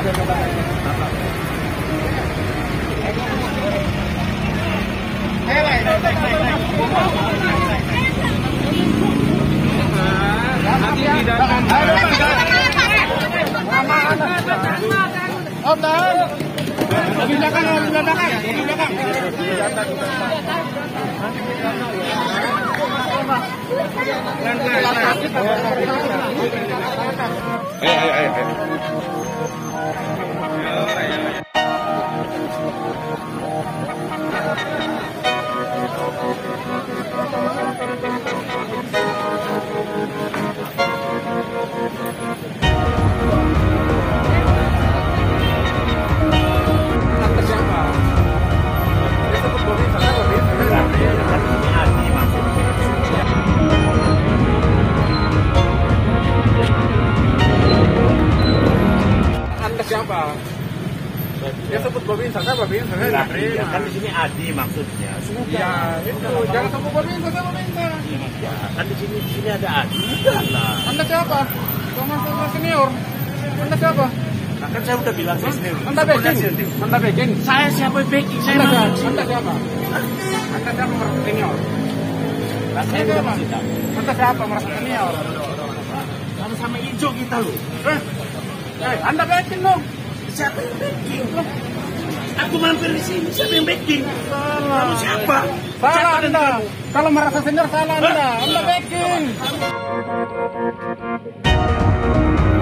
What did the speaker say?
Siapa? Dia sebut Babinsa, saya Babinsa, saya nggak terima. Kan di sini Adi maksudnya. Ya itu, jangan sebut Babinsa, saya Babinsa. Ya, kan di sini ada Adi. Enggak lah. Anda siapa? Sama senior. Anda siapa? Nah, kan saya udah bilang saya senior. Anda backing. Anda backing. Saya siapa backing? Saya Anda masuk. siapa? Anda siapa? Anda siapa merasa senior? Nah, saya udah masih tahu. Anda siapa merasa senior? Sama-sama hijau kita loh. Anda backing dong. Siapa yang backing? Aku mampir di sini, siapa yang backing? Salah. Kamu siapa? Salah Anda. Kalau merasa senior salah Anda. Anda backing.